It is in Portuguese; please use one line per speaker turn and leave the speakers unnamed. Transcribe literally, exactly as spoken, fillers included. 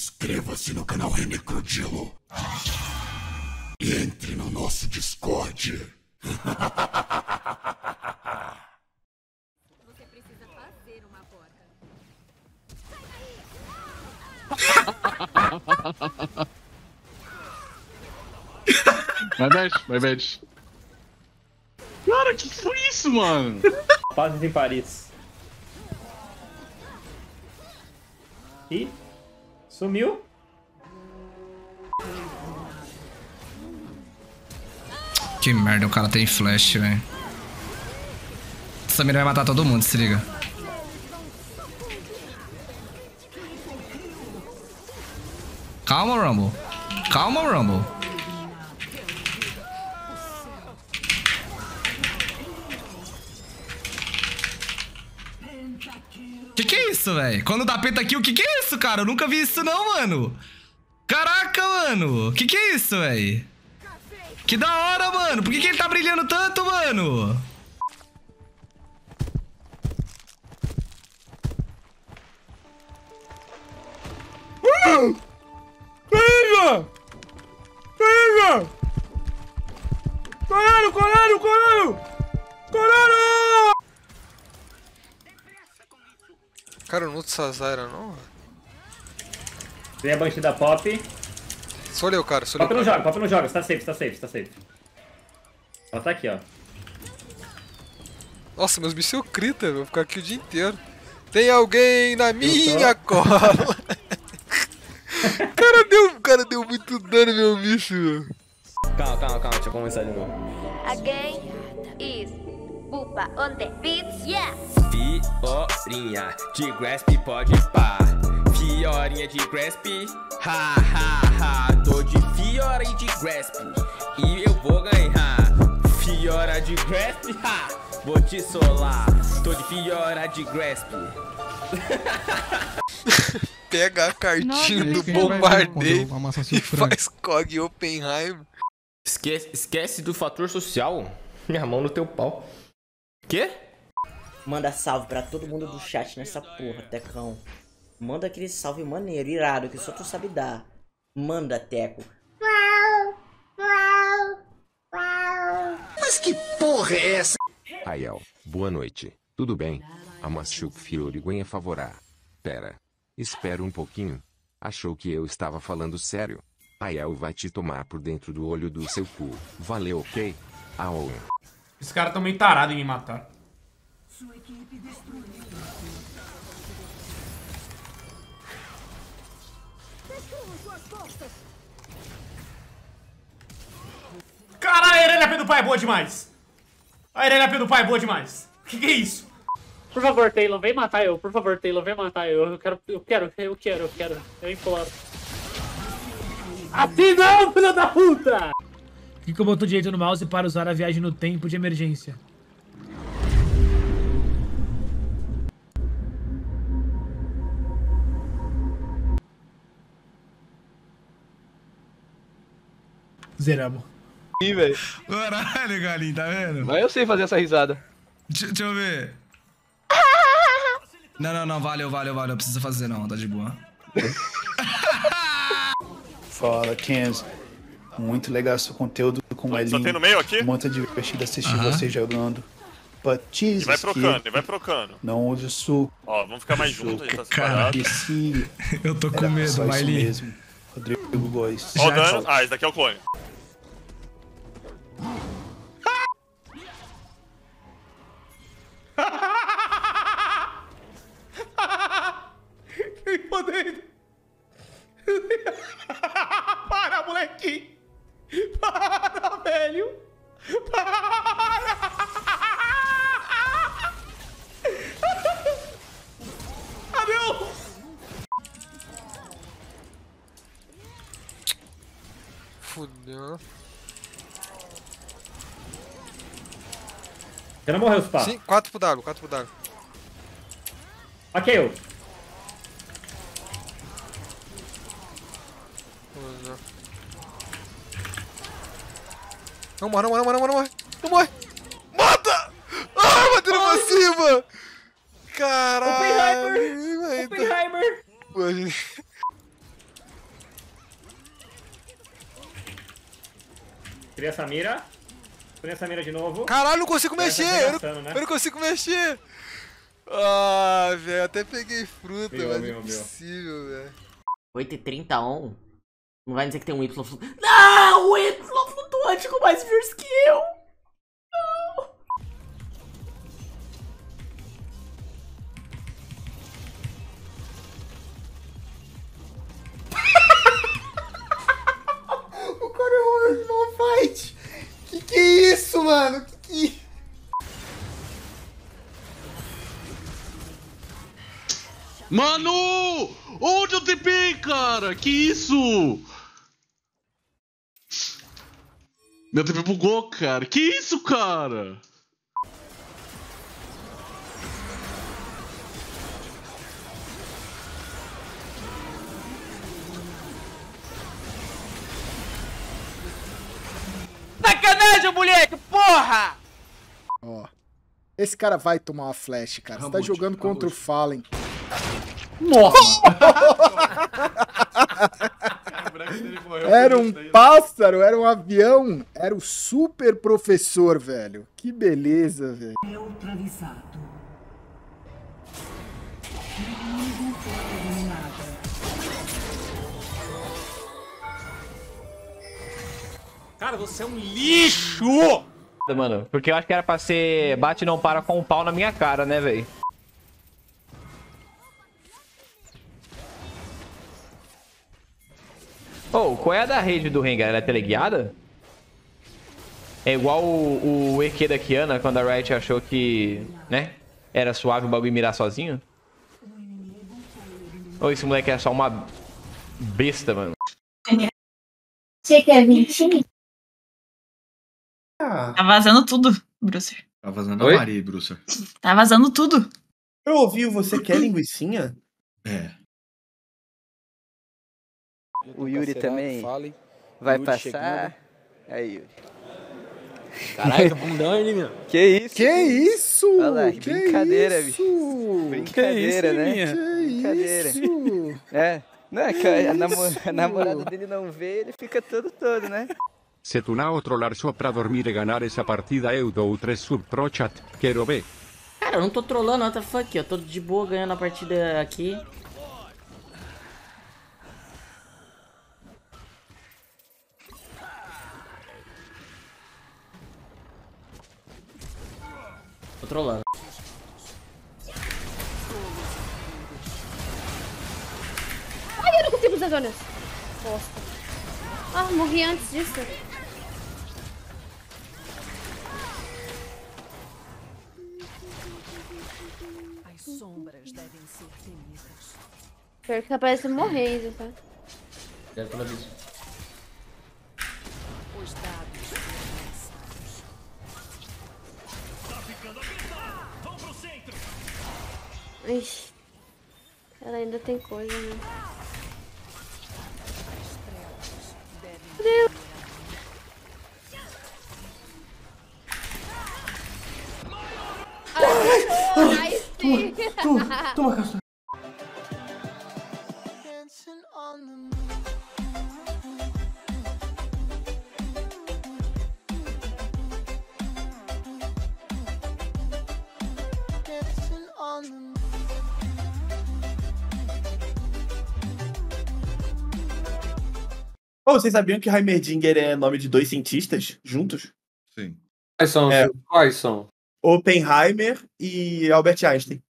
Inscreva-se no canal Renecrodilo e entre no nosso Discord.
Você precisa fazer uma porta.
Vai, Beth, vai, Beth. Cara, que foi isso, mano?
Pazes em Paris. Ih, sumiu.
Que merda, o cara tem flash, velho. Essa mira vai matar todo mundo, se liga. Calma, Rumble. Calma, Rumble. Que que é isso, velho? Quando dá pentakill, que que é isso, cara? Eu nunca vi isso não, mano. Caraca, mano. Que que é isso, velho? Que da hora, mano. Por que que ele tá brilhando tanto, mano?
Uh! Pega! Pega! Caralho, caralho, caralho! Caralho!
Cara, eu não uso Zaira não.
Tem a Banshee da Pop.
Só olhei o cara, só olhei
Pop
o
não
cara.
joga, Pop não joga. Você tá safe, você tá safe, você tá safe. Ela tá aqui, ó.
Nossa, meus bichos crita, eu vou ficar aqui o dia inteiro. Tem alguém na minha cola. O cara deu, o cara deu muito dano, meu bicho.
Calma, calma, calma, deixa eu começar de novo.
Again is Bupa on the beats, yeah!
Fiorinha de Grasp pode pá. Fiorinha de Grasp, ha ha ha. Tô de Fiora e de Grasp e eu vou ganhar. Fiora de Grasp, ha. Vou te solar. Tô de Fiora de Grasp.
Pega a cartinha do bombardeio e faz C O G Oppenheimer.
Esquece, esquece do fator social. Minha mão no teu pau. Quê?
Manda salve pra todo mundo do chat nessa porra, Tecão. Manda aquele salve maneiro, irado, que só tu sabe dar. Manda, Teco.
Mas que porra é essa?
Aiel, boa noite. Tudo bem? Amachuk Fioriguen favorar. Pera. Espera um pouquinho. Achou que eu estava falando sério? Aiel vai te tomar por dentro do olho do seu cu. Valeu, ok? Aô.
Esse cara tá meio tarado em me matar. Caralho, a Irelia P do pai é boa demais. A Irelia P do pai é boa demais. Que que é isso?
Por favor, Taylor, vem matar eu. Por favor, Taylor, vem matar eu. Eu quero, eu quero, eu quero, eu quero. Eu imploro. Assim não, filho da puta!
Clica o botão direito no mouse para usar a viagem no tempo de emergência. Zeramos.
Ih, velho.
Caralho, galinho, tá vendo?
Mas eu sei fazer essa risada.
Deixa, deixa eu ver. Não, não, não, valeu, valeu, valeu. Não precisa fazer não, tá de boa.
Fala, Kenzo. Muito legal seu conteúdo com o Elinho.
Só tem no meio aqui?
Muito divertido assistir
Aham.
você jogando. But Jesus,
E vai procando,
que
e vai procando.
não use o sul.
Ó, vamos ficar mais juntos, a gente tá
Cara,
separado.
Esse
eu tô com
era
medo,
só isso
Maili.
mesmo. Rodrigo Góes.
Ó o dano. Ah, esse daqui é o clone.
Que podendo. Para, moleque. Para, velho. Para. Ah, não.
Fudeu.
Você não morreu, Spa.
Sim, quatro pro W, quatro pro W.
Ok, eu.
Não morre, não morre, não morre, não morre, não morre. Mata! Ah, bateu pra cima! Caralho!
Oppenheimer! Oppenheimer!
Pô, gente...
Tirei essa mira. Tirei essa mira de novo.
Caralho, não consigo
Essa
mexer!
tá
Eu não,
gastando, né?
eu não consigo mexer! Ah, velho, até peguei fruta,
Meu,
mas
meu,
é impossível, velho.
oito e trinta on? Não vai dizer que tem um Y flutuante. Não! O Y flutuante com mais views que eu! Não!
O cara errou o small fight! Que que é isso, mano? Que que...
Mano! Onde eu T P, cara? Que isso? Meu T P bugou, cara. Que isso, cara?
Sacanagem, moleque! Porra!
Ó. Esse cara vai tomar uma flash, cara. Você tá jogando contra o Fallen.
Nossa!
Era um pássaro, era um avião, era o super professor, velho. Que beleza, velho.
Neutralizado.
Cara, você é um lixo!
Mano, porque eu acho que era pra ser bate e não para com um pau na minha cara, né, velho? Oh, qual é a da rede do Rengar? Ela é teleguiada? É igual o, o E Q da Kiana, quando a Riot achou que, né, era suave o bagulho mirar sozinho? Ou esse moleque é só uma besta, mano?
Você quer ventinho?
Tá vazando tudo, Brucer.
Tá vazando
Oi?
a Maria, Brucer.
Tá vazando tudo.
Eu ouvi, você quer linguicinha?
É.
O Yuri também vai passar. Aí, Yuri.
Caraca, bundão ele, meu.
Que isso?
Que isso?
Olha lá, que
que
brincadeira,
isso?
bicho. Brincadeira,
que
né?
Isso,
Brincadeira.
isso?
É. Não, é que a, namo a namorada dele não vê, ele fica todo todo, né?
Se tu não trollar só pra dormir e ganhar essa partida, eu dou três sub pro chat. Quero ver.
Cara, eu não tô trollando, what the fuck? Eu tô de boa ganhando a partida aqui. Tô trollando.
Ai, eu não consigo usar zonas. Bosta. Ah, morri antes disso.
As sombras devem ser temidas.
Pior que capaz de morrer ainda, tá?
Deve ter visto.
Os dados
Ixi. Ela ainda tem coisa, né? Meu Deus. Ai, sim.
Toma, toma, Castro. Oh, vocês sabiam que Heimerdinger é nome de dois cientistas juntos?
Sim.
Quais são?
É.
Quais são?
Oppenheimer e Albert Einstein.